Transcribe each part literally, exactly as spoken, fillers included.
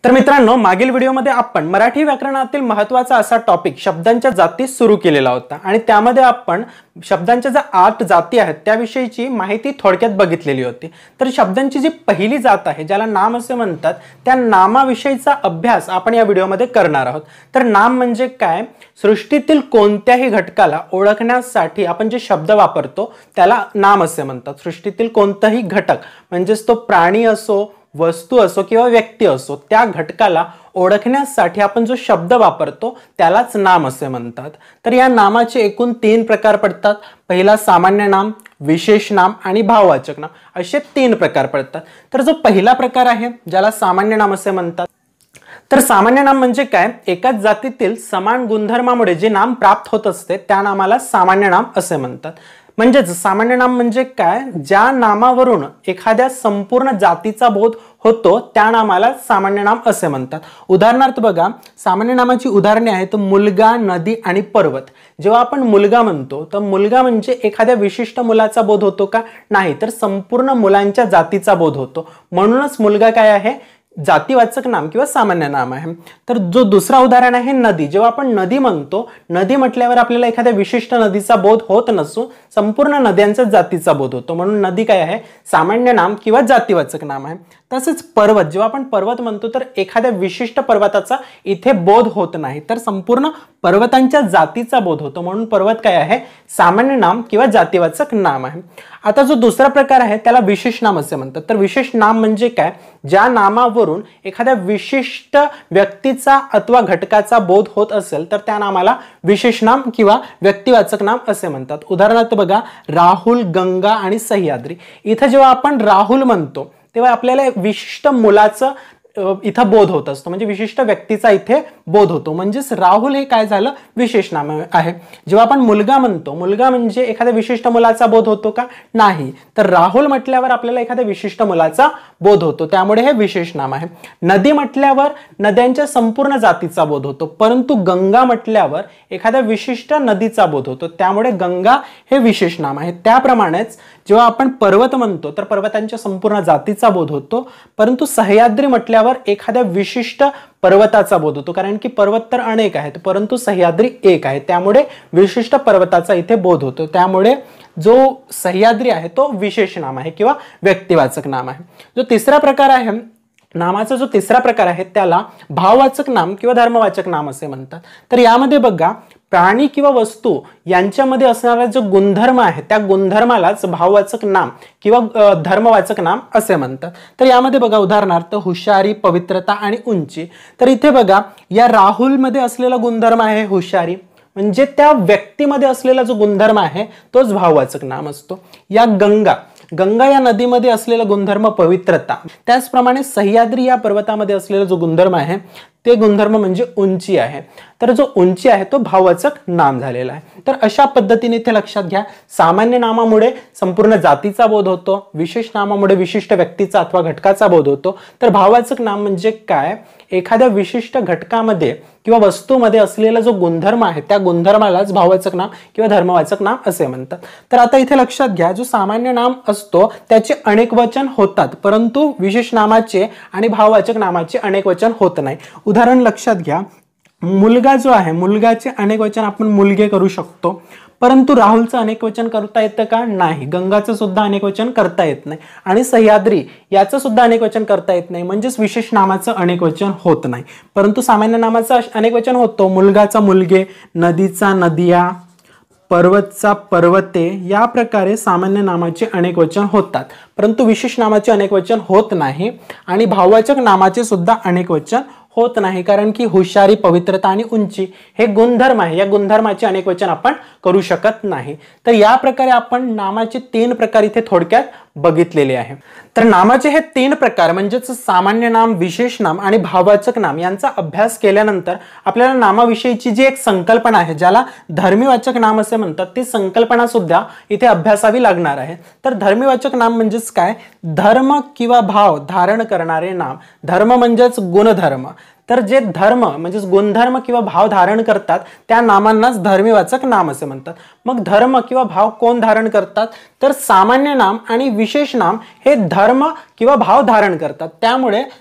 तर मित्रांनो, मागील व्हिडिओमध्ये आपण मराठी व्याकरणातील महत्त्वाचा असा टॉपिक शब्दांच्या जाती सुरू केलेला होता आणि त्यामध्ये आपण शब्दांच्या ज्या आठ जाती आहेत त्याविषयीची माहिती थोडक्यात बघितलेली होती। तर शब्दांची जी पहिली जात आहे ज्याला नाम असे म्हणतात त्या नामाविषयीचा अभ्यास आपण या व्हिडिओमध्ये करणार आहोत। तर नाम म्हणजे काय? सृष्टीतील कोणत्याही घटकाला ओळखण्यासाठी आपण जे शब्द वापरतो त्याला नाम असे म्हणतात। सृष्टीतील कोणताही घटक म्हणजेच तो प्राणी असो, वस्तू असो किंवा व्यक्ती असो, त्या घटकाला ओळखण्यासाठी आपण जो शब्द वापरतो त्यालाच नाम असे म्हणतात। तर या नामाचे एकूण तीन प्रकार पडतात। पहिला सामान्य नाम, विशेष नाम आणि भाववाचक नाम असे तीन प्रकार पडतात। तर जो पहिला प्रकार आहे ज्याला सामान्य नाम असे म्हणतात, तर सामान्य नाम म्हणजे काय? एकाच जातीतील समान गुणधर्मामुळे जे नाम प्राप्त होत असते त्या नामाला सामान्य नाम असे म्हणतात। म्हणजे सामान्य नाम म्हणजे काय? ज्या नामावरून एखाद्या संपूर्ण जातीचा बोध होतो त्या नामाला सामान्य नाम असे म्हणतात। उदाहरणार्थ बघा, सामान्य नामाची उदाहरणे आहेत मुलगा, नदी आणि पर्वत। जेव्हा आपण मुलगा म्हणतो तर मुलगा म्हणजे एखाद्या विशिष्ट मुलाचा बोध होतो का? नाही, तर संपूर्ण मुलांच्या जातीचा बोध होतो। म्हणूनच मुलगा काय आहे? जातीवाचक नाम किंवा सामान्य नाम आहे। तर जो दुसरा उदाहरण आहे नदी। जेव्हा आपण नदी म्हणतो, नदी म्हटल्यावर आपल्याला एखाद्या विशिष्ट नदीचा बोध होत नसून संपूर्ण नद्यांचा जातीचा बोध होतो, म्हणून नदी काय आहे? सामान्य नाम किंवा जातीवाचक नाम आहे। तसेच पर्वत, जेव्हा आपण पर्वत म्हणतो तर एखाद्या विशिष्ट पर्वताचा इथे बोध होत नाही तर संपूर्ण पर्वतांच्या जातीचा बोध होतो, म्हणून पर्वत काय आहे? सामान्य नाम किंवा जातीवाचक नाम आहे। आता जो दुसरा प्रकार आहे त्याला विशेष नाम असे म्हणतात। तर विशेष नाम म्हणजे काय? ज्या नामावरून एखाद्या विशिष्ट व्यक्तीचा अथवा घटकाचा बोध होत असेल तर त्या नामाला विशेष नाम किंवा व्यक्तिवाचक नाम असे म्हणतात। उदाहरणार्थ बघा, राहुल, गंगा आणि सह्याद्री। इथे जेव्हा आपण राहुल म्हणतो तेव्हा आपल्याला विशिष्ट मुलाचं इथं बोध होत असतो, म्हणजे विशिष्ट व्यक्तीचा इथे बोध होतो, म्हणजेच राहुल हे काय झालं? विशेष नाम आहे। जेव्हा आपण मुलगा म्हणतो, मुलगा म्हणजे एखाद्या विशिष्ट मुलाचा बोध होतो का? नाही, तर राहुल म्हटल्यावर आपल्याला एखाद्या विशिष्ट मुलाचा बोध होतो, त्यामुळे हे विशेष नाम आहे। नदी म्हटल्यावर नद्यांच्या संपूर्ण जातीचा बोध होतो, परंतु गंगा म्हटल्यावर एखाद्या विशिष्ट नदीचा बोध होतो, त्यामुळे गंगा हे विशेष नाम आहे। त्याप्रमाणेच जेव्हा आपण पर्वत म्हणतो तर पर्वतांच्या संपूर्ण जातीचा बोध होतो, परंतु सह्याद्री म्हटल्यावर एखाद्या विशिष्ट पर्वताचा बोध होतो, कारण की पर्वत तर अनेक आहेत परंतु सह्याद्री एक आहे, त्यामुळे विशिष्ट पर्वताचा इथे बोध होतो, त्यामुळे जो सह्याद्री आहे तो विशेष नाम आहे किंवा व्यक्तिवाचक नाम आहे। जो तिसरा प्रकार आहे नामाचा, जो तिसरा प्रकार आहे त्याला भाववाचक नाम किंवा धर्मवाचक नाम असे म्हणतात। तर यामध्ये बघा, प्राणी किंवा वस्तू यांच्यामध्ये असणारा जो गुणधर्म आहे त्या गुणधर्मालाच भाववाचक नाम किंवा धर्मवाचक नाम असे म्हणतात। तर यामध्ये बघा, उदाहरणार्थ हुशारी, पवित्रता आणि उंची। तर इथे बघा, या राहुल मध्ये असलेला गुणधर्म आहे हुशारी, म्हणजे त्या व्यक्तीमध्ये असलेला जो गुणधर्म आहे तोच भाववाचक नाम असतो। या गंगा गंगा या नदीमध्ये असलेला गुणधर्म पवित्रता, त्याचप्रमाणे सह्याद्री या पर्वतामध्ये असलेला जो गुणधर्म आहे ते गुणधर्म म्हणजे उंची आहे, तर जो उंची आहे तो भाववाचक नाम झालेला आहे। तर अशा पद्धतीने इथे लक्षात घ्या, सामान्य नामामुळे संपूर्ण जातीचा बोध होतो, विशेष नामामुळे विशिष्ट व्यक्तीचा अथवा घटकाचा बोध होतो, तर भाववाचक नाम म्हणजे काय? एखाद्या विशिष्ट घटकामध्ये किंवा वस्तूमध्ये असलेला जो गुणधर्म आहे त्या गुणधर्मालाच भाववाचक नाम किंवा धर्मवाचक नाम असे म्हणतात। तर आता इथे लक्षात घ्या, जो सामान्य नाम असतो त्याचे अनेक वचन होतात, परंतु विशेष नामाचे आणि भाववाचक नामाचे अनेक वचन होत नाही। उदाहरण लक्षात घ्या, मुलगा जो आहे, मुलगाचे अनेक वचन आपण मुलगे करू शकतो, परंतु राहुलचं अनेक वचन करता येतं का? नाही। गंगाचं सुद्धा अनेक वचन करता येत नाही आणि सह्याद्री याचं सुद्धा अनेक वचन करता येत नाही, म्हणजेच विशेष नामाचं अनेक वचन होत नाही, परंतु सामान्य नामाचं अनेक वचन होतो। मुलगाचा मुलगे, नदीचा नदिया, पर्वतचा पर्वते, या प्रकारे सामान्य नामाचे अनेक वचन होतात, परंतु विशेष नामाचे अनेक वचन होत नाही आणि भाववाचक नामाचे सुद्धा अनेक वचन होत नाही, कारण की हुशारी, पवित्रता आणि उंची हे गुणधर्म आहे, या गुणधर्माचे अनेक वचन आपण करू शकत नाही। तर या प्रकारे आपण नामाचे तीन प्रकार इथे थोडक्यात बघितलेले आहे। तर नामाचे हे तीन प्रकार म्हणजेच सामान्य नाम, विशेष नाम आणि भाववाचक नाम यांचा अभ्यास केल्यानंतर आपल्याला नामाविषयीची जी एक संकल्पना आहे ज्याला धर्मीवाचक नाम असे म्हणतात ती संकल्पना सुद्धा इथे अभ्यासावी लागणार आहे। तर धर्मीवाचक नाम म्हणजेच काय? धर्म किंवा भाव धारण करणारे नाम। धर्म म्हणजेच गुणधर्म, तर जे धर्म म्हणजेच गुणधर्म किंवा भाव धारण करतात त्या नामांनाच धर्मीवाचक नाम असे म्हणतात। मग धर्म किंवा भाव कोण धारण करतात? तर सामान्य नाम आणि विशेष नाम हे धर्म किंवा भाव धारण करतात, त्यामुळे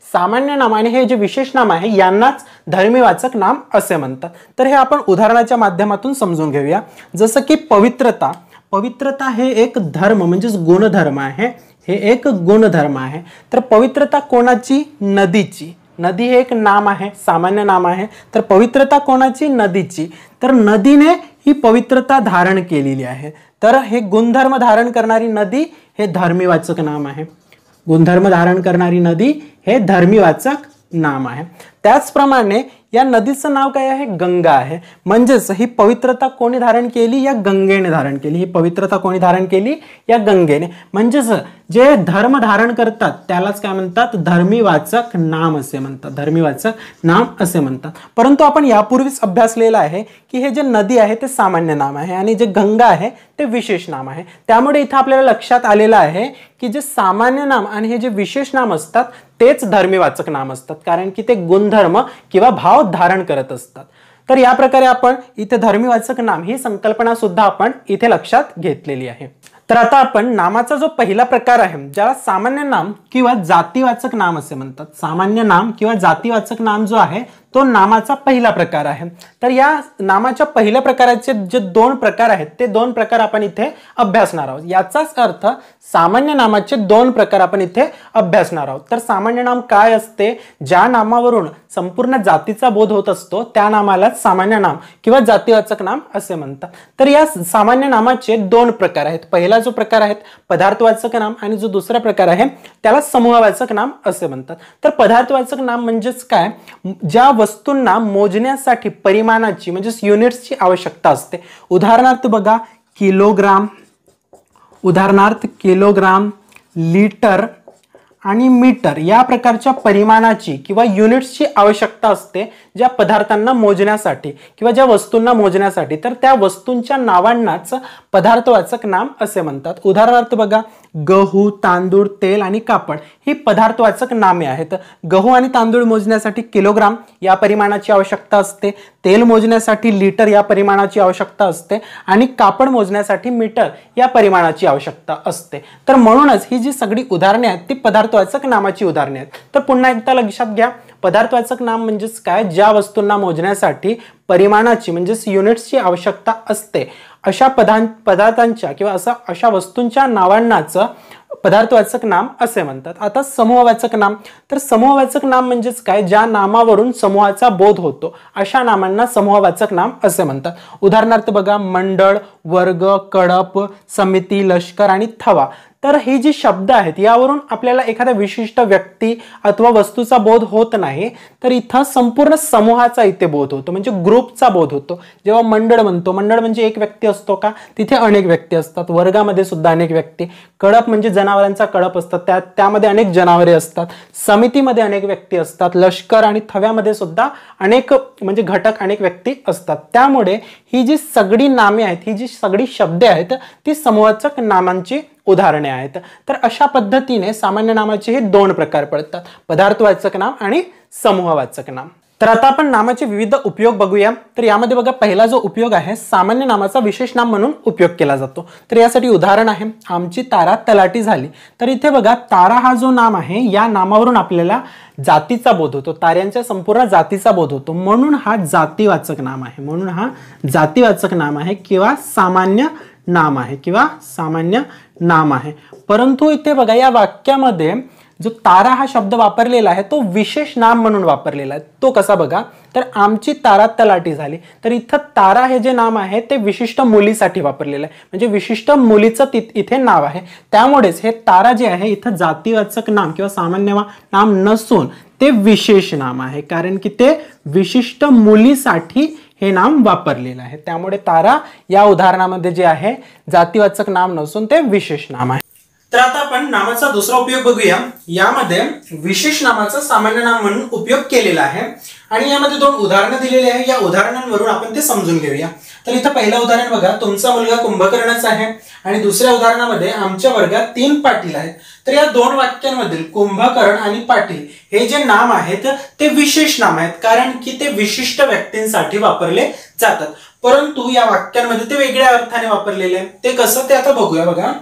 सामान्य नाम आणि हे जे विशेष नाम आहे यांनाच धर्मीवाचक नाम असे म्हणतात. तर हे आपण उदाहरणाच्या माध्यमातून समजून घेऊया. जसं की पवित्रता. पवित्रता हे एक धर्म म्हणजेच गुणधर्म आहे. हे एक गुणधर्म आहे. तर पवित्रता कोणाची? नदीची. नदी हे एक नाम आहे, सामान्य नाम आहे. तर पवित्रता कोणाची? नदीची. तर नदीने ही पवित्रता धारण केलेली आहे. तर हे गुणधर्म धारण करणारी नदी हे धर्मीवाचक नाम आहे. गुणधर्म धारण करणारी नदी हे धर्मीवाचक नाम आहे. त्याचप्रमाणे या नदीचं नाव काय आहे? गंगा आहे. म्हणजेच ही पवित्रता कोणी धारण केली? या गंगेने धारण केली. ही पवित्रता कोणी धारण केली? या गंगेने. म्हणजेच जे धर्म धारण करतात त्यालाच काय म्हणतात? धर्मीवाचक नाम असे म्हणतात. धर्मीवाचक नाम असे म्हणतात. परंतु आपण यापूर्वीच अभ्यासलेलं आहे की हे जे नदी आहे ते सामान्य नाम आहे आणि जे गंगा आहे ते विशेष नाम आहे. त्यामुळे इथं आपल्याला लक्षात आलेलं आहे की जे सामान्य नाम आणि हे जे विशेष नाम असतात तेच धर्मीवाचक नाम असतात, कारण की ते गुणधर्म किंवा भाव धारण करत असतात. तर या प्रकारे आपण इथे धर्मीवाचक नाम ही संकल्पना सुद्धा आपण इथे लक्षात घेतलेली आहे. तर आता आपण नामाचा जो पहिला प्रकार आहे ज्याला सामान्य नाम किंवा जातीवाचक नाम असे म्हणतात. सामान्य नाम किंवा जातीवाचक नाम जो आहे तो नामाचा पहिला प्रकार आहे. तर या नामाच्या पहिल्या प्रकाराचे जे दोन प्रकार आहेत ते दोन प्रकार आपण इथे अभ्यासणार आहोत. याचाच अर्थ सामान्य नामाचे दोन प्रकार आपण इथे अभ्यासणार आहोत. तर सामान्य नाम काय असते? ज्या नामावरून संपूर्ण जातीचा बोध होत असतो त्या नामालाच सामान्य नाम किंवा जातीवाचक नाम असे म्हणतात. तर या सामान्य नामाचे दोन प्रकार आहेत. पहिला जो प्रकार आहे पदार्थवाचक नाम आणि जो दुसरा प्रकार आहे त्याला समूहवाचक नाम असे म्हणतात. तर पदार्थवाचक नाम म्हणजेच काय? ज्या वस्तूंना मोजण्यासाठी परिमाणाची म्हणजेच युनिट्सची आवश्यकता असते. उदाहरणार्थ बघा, किलोग्राम, उदाहरणार्थ किलोग्राम, लिटर आणि मीटर या प्रकारच्या परिमाणाची किंवा युनिट्सची आवश्यकता असते ज्या पदार्थांना मोजण्यासाठी किंवा ज्या वस्तूंना मोजण्यासाठी. तर त्या वस्तूंच्या नावांनाच पदार्थवाचक नाम असे म्हणतात. उदाहरणार्थ बघा, गहू, तांदूळ, तेल आणि कापड ही पदार्थवाचक नामे आहेत. गहू आणि तांदूळ मोजण्यासाठी किलोग्राम या परिमाणाची आवश्यकता असते, तेल मोजण्यासाठी लिटर या परिमाणाची आवश्यकता असते आणि कापड मोजण्यासाठी मीटर या परिमाणाची आवश्यकता असते. तर म्हणूनच ही जी सगळी उदाहरणे आहेत ती पदार्थवाचक नामाची उदाहरणे आहेत. तर पुन्हा एकदा लक्षात घ्या, पदार्थवाचक नाम म्हणजेच काय? ज्या वस्तूंना मोजण्यासाठी परिमाणाची म्हणजेच युनिट्सची आवश्यकता असते अशा पदार्थ पदार्थांच्या किंवा असा अशा वस्तूंच्या नावांनाच पदार्थवाचक नाम असे म्हणतात. आता समूहवाचक नाम. तर समूहवाचक नाम म्हणजेच काय? ज्या नामावरून समूहाचा बोध होतो अशा नामांना समूहवाचक नाम असे म्हणतात. उदाहरणार्थ बघा, मंडळ, वर्ग, कळप, समिती, लष्कर आणि थवा. तर ही जी शब्द आहेत यावरून आपल्याला एखाद्या विशिष्ट व्यक्ती अथवा वस्तूचा बोध होत नाही, तर इथं संपूर्ण समूहाचा इथे बोध होतो म्हणजे ग्रुपचा बोध होतो. जेव्हा मंडळ म्हणतो, मंडळ म्हणजे एक व्यक्ती असतो का? तिथे अनेक व्यक्ती असतात. वर्गामध्ये सुद्धा अनेक व्यक्ती. कळप म्हणजे जनावरांचा कळप असतात, त्या त्यामध्ये अनेक जनावरे असतात. समितीमध्ये अनेक व्यक्ती असतात. लष्कर आणि थव्यामध्ये सुद्धा अनेक म्हणजे घटक अनेक व्यक्ती असतात. त्यामुळे ही जी सगळी नामे आहेत, ही जी सगळी शब्दे आहेत ती समूहवाचक नामांची उदाहरणे आहेत. तर अशा पद्धतीने सामान्य नामाचे हे दोन प्रकार पडतात, पदार्थवाचक नाम आणि समूहवाचक नाम. तर आता आपण नामाचे विविध उपयोग बघूया. तर यामध्ये बघा, पहिला जो उपयोग आहे सामान्य नामाचा विशेष नाम म्हणून उपयोग केला जातो. तर यासाठी उदाहरण आहे, आमची तारा तलाठी झाली. तर इथे बघा, तारा हा जो नाम आहे या नामावरून आपल्याला जातीचा बोध होतो, ताऱ्यांच्या संपूर्ण जातीचा बोध होतो, म्हणून हा जातीवाचक नाम आहे. म्हणून हा जातीवाचक नाम आहे किंवा सामान्य नाम आहे किंवा सामान्य नाम आहे. परंतु इथे बघा, या वाक्यामध्ये जो तारा हा शब्द वापरलेला आहे तो विशेष नाम म्हणून वापरलेला आहे. तो कसा बघा, तर आमची तारा तलाठी झाली. तर इथं तारा हे जे नाम आहे ते विशिष्ट मुलीसाठी वापरलेलं आहे, म्हणजे विशिष्ट मुलीचं इथे नाव आहे. त्यामुळेच हे तारा जे आहे इथं जातीवाचक नाम किंवा सामान्य नाम नसून ते विशेष नाम आहे, कारण की ते विशिष्ट मुलीसाठी हे नाम वापरलेलं आहे. त्यामुळे तारा या उदाहरणामध्ये जे आहे जातीवाचक नाम नसून ते विशेष नाम आहे. तर आता आपण नामाचा दुसरा उपयोग बघूया. यामध्ये विशेष नामाचा सामान्य नाम म्हणून उपयोग केलेला आहे आणि यामध्ये दोन उदाहरणं दिलेली आहे. या उदाहरणांवरून आपण ते समजून घेऊया. तर इथं पहिलं उदाहरण बघा, तुमचा मुलगा कुंभकर्णच आहे आणि दुसऱ्या उदाहरणामध्ये आमच्या वर्गात तीन पाटील आहेत. तर या दोन वाक्यांमधील कुंभकर्ण आणि पाटील हे जे नाम आहेत ते विशेष नाम आहेत, कारण की ते विशिष्ट व्यक्तींसाठी वापरले जातात. परंतु या वाक्यांमध्ये ते वेगळ्या अर्थाने वापरलेले आहे. ते कसं ते आता बघूया. बघा,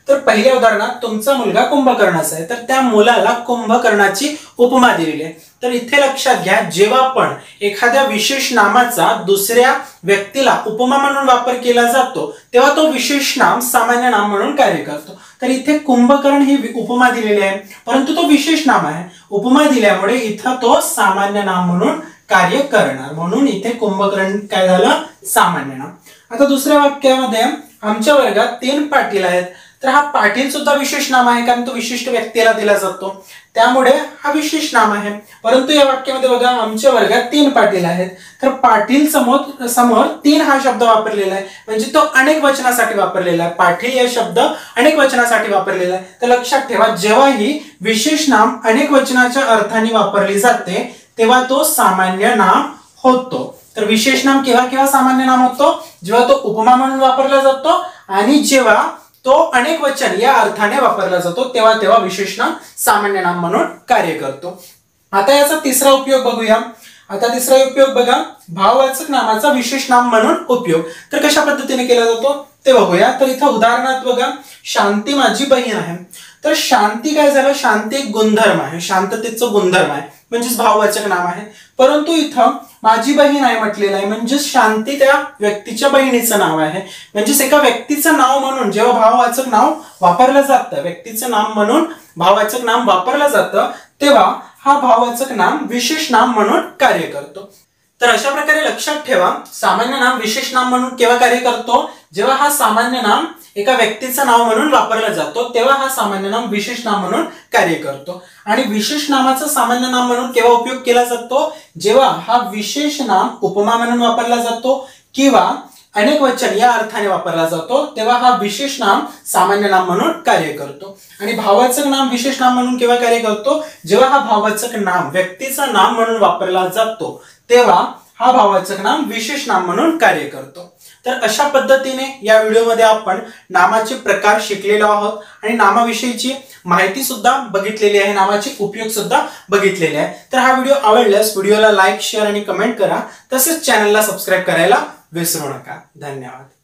तर पहिल्या उदाहरणात तुमचा मुलगा कुंभकर्णाचा आहे, तर त्या मुलाला कुंभकर्णाची उपमा दिलेली आहे. तर इथे लक्षात घ्या, जेव्हा पण एखाद्या विशेष नामाचा दुसऱ्या व्यक्तीला उपमा म्हणून वापर केला जातो तेव्हा तो विशेष नाम सामान्य नाम म्हणून कार्य करतो. तर इथे कुंभकर्ण ही उपमा दिलेली आहे, परंतु तो विशेष नाम आहे. उपमा दिल्यामुळे इथं तो सामान्य नाम म्हणून कार्य करणार, म्हणून इथे कुंभकर्ण काय झालं, सामान्य नाम. आता दुसऱ्या वाक्यामध्ये आमच्या वर्गात तीन पाटील आहेत, तर हा पाटील सुद्धा विशेष नाम आहे, कारण तो विशिष्ट व्यक्तीला दिला जातो, त्यामुळे हा विशेष नाम आहे. परंतु या वाक्यामध्ये बघा, आमच्या वर्गात तीन पाटील आहेत, तर पाटील समोर समोर तीन हा शब्द वापरलेला आहे, म्हणजे तो अनेक वचनासाठी वापरलेला आहे. पाटील या शब्द अनेक वचनासाठी वापरलेला आहे. तर लक्षात ठेवा, जेव्हा ही विशेष नाम अनेक वचनाच्या अर्थाने वापरली जाते तेव्हा तो सामान्य नाम होतो. तर विशेष नाम केव्हा केव्हा सामान्य नाम होतो, जेव्हा तो उपमा म्हणून वापरला जातो आणि जेव्हा तो अनेक वचन या अर्थाने वापरला जातो तेव्हा तेव्हा विशेष नाम सामान्य नाम म्हणून कार्य करतो. आता याचा तिसरा उपयोग बघूया. आता तिसरा उपयोग बघा, भाववाचक नामाचा विशेष नाम म्हणून उपयोग. तर कशा पद्धतीने केला जातो ते बघूया. तर इथं उदाहरणात बघा, शांती माझी बहीण आहे. तर शांती काय झालं, शांती एक गुणधर्म आहे, शांततेचं गुणधर्म आहे, म्हणजेच भाववाचक नाम आहे. परंतु इथं माझी बहीण आहे म्हटलेलं आहे, म्हणजे शांती त्या व्यक्तीच्या बहिणीचं नाव आहे. म्हणजेच एका व्यक्तीचं नाव म्हणून जेव्हा भाववाचक नाव वापरलं जातं, व्यक्तीचं नाम म्हणून भाववाचक नाम वापरलं जातं, तेव्हा हा भाववाचक नाम विशेष नाम म्हणून कार्य करतो. तर अशा प्रकारे लक्षात ठेवा, सामान्य नाम विशेष नाम म्हणून केव्हा कार्य करतो, जेव्हा हा सामान्य नाम एका व्यक्तीचं नाव म्हणून वापरला जातो तेव्हा हा सामान्य नाम विशेष नाम म्हणून कार्य करतो. आणि विशेष नामाचा सामान्य नाम म्हणून केव्हा उपयोग केला जातो, जेव्हा हा विशेष नाम उपमा म्हणून वापरला जातो किंवा अनेक वचन या अर्थाने वापरला जातो, तेव्हा हा विशेष नाम सामान्य नाम म्हणून कार्य करतो. आणि भाववाचक नाम विशेष नाम म्हणून केव्हा कार्य करतो, जेव्हा हा भाववाचक नाम व्यक्तीचं नाम म्हणून वापरला जातो तेव्हा हा भाववाचक नाम विशेष नाम म्हणून कार्य करतो. तर अशा पद्धतीने या व्हिडिओमध्ये आपण नामाचे प्रकार शिकलेलो आहोत आणि नामाविषयीची माहिती सुद्धा बघितलेली आहे, नामाचे उपयोग सुद्धा बघितलेले आहे. तर हा व्हिडिओ आवडल्यास व्हिडिओला लाईक, शेअर आणि कमेंट करा. तसेच चॅनलला सबस्क्राईब करायला विसरू नका. धन्यवाद.